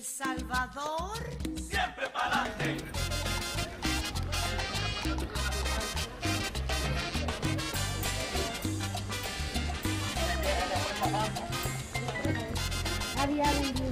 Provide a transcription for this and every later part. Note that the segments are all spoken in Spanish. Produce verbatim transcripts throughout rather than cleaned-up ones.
Salvador, siempre pa'lante. Había vendido.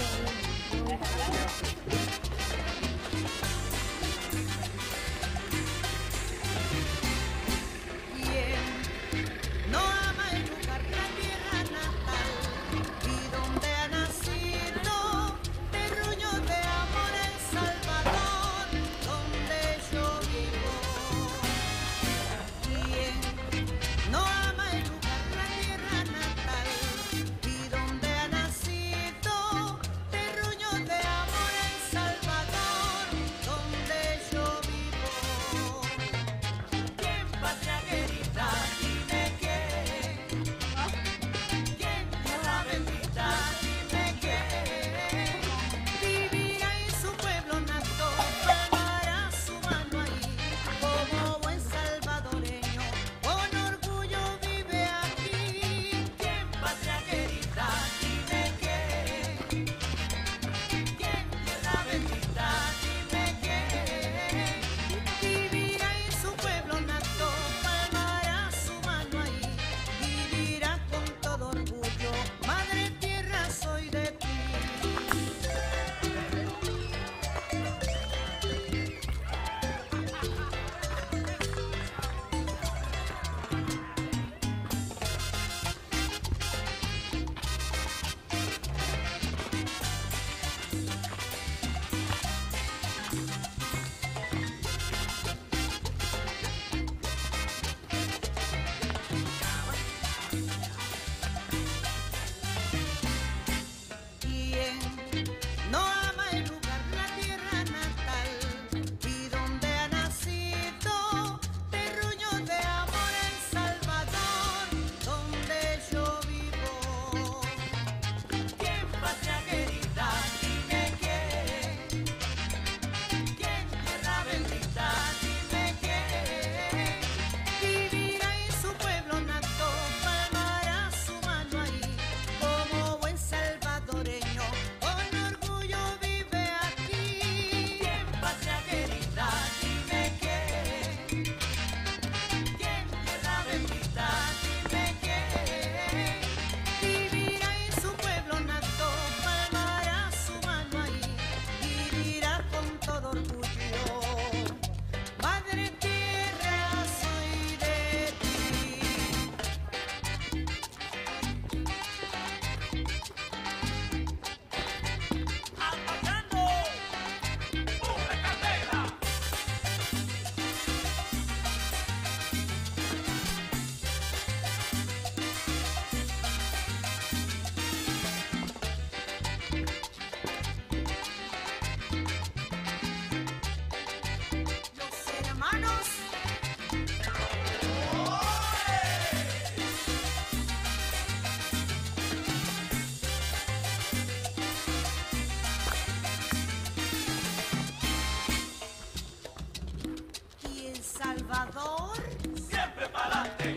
Salvador, siempre pa'lante.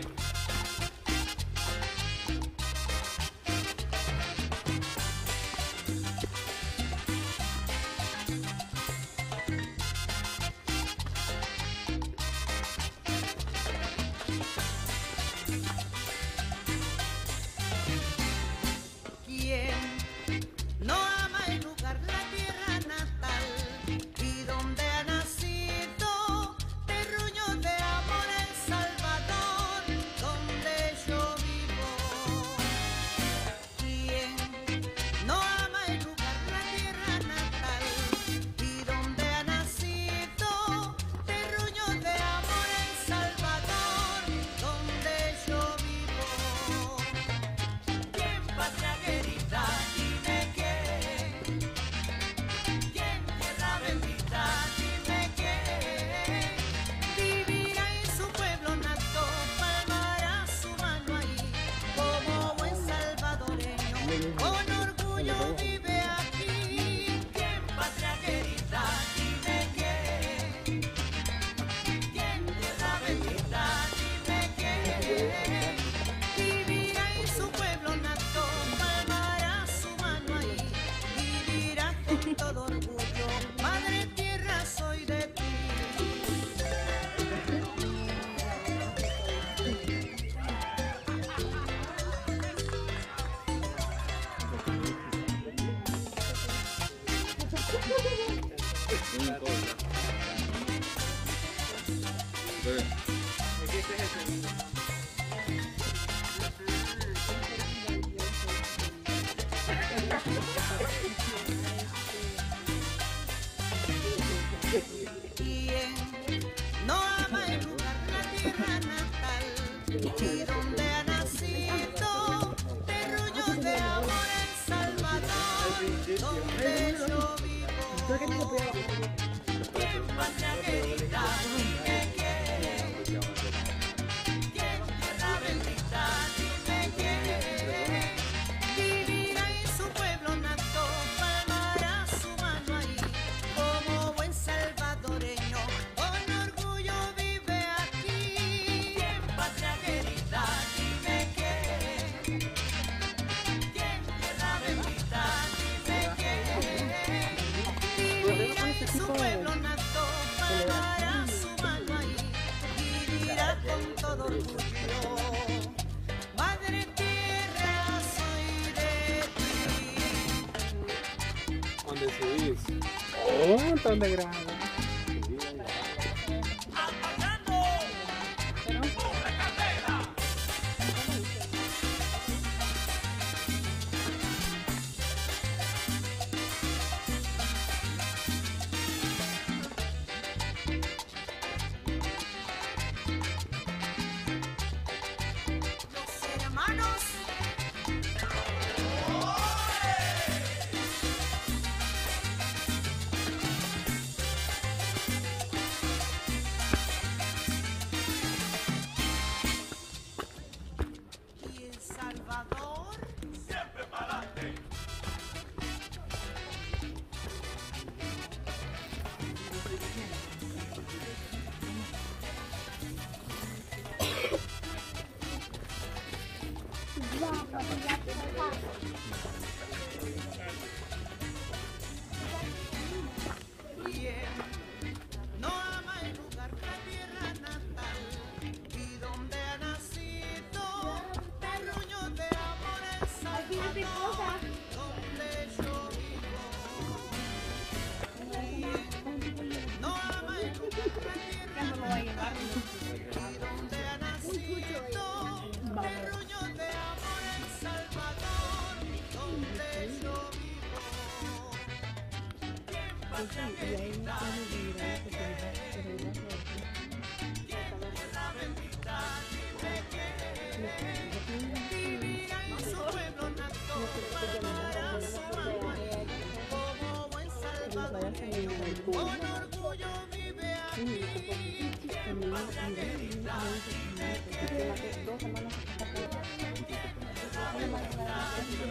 todo. una cosa. Bebé. Es que este es el segundo. ¿Quién no ama el lugar, la tierra natal y donde ha nacido terruños de amor El Salvador, donde yo vivo? ¿Quién patria querida dime quién? ¿Quién tierra bendita dime quién? Vivirá en su pueblo nato, palmará su mano ahí, como buen salvadoreño, con orgullo vive aquí. ¿Quién patria querida dime quién? ¿Quién tierra bendita dime quién? Vivirá en su pueblo nato, palmará su mano ahí, vivirá con todo orgullo. Madre tierra, soy de ti. ¿Dónde se dice? Oh, un montón de grados. Apoyando. Una candela. Los hermanos y El Salvador. Siempre pa'lante. ¿Quién no ama el lugar, la tierra natal y donde ha nacido terruños de amor El Salvador, donde yo vivo? ¿Quién no ama el lugar, la tierra natal y donde ha nacido terruños de amor El Salvador, donde yo vivo? ¿Quién patria querida dime quién? ¿Quién tierra bendita dime quién? Vivirá en su pueblo nato, palmará su mano ahí, como buen salvadoreño, con orgullo vive aquí. ¿Quién patria querida dime quién? ¿Quién tierra bendita dime quién?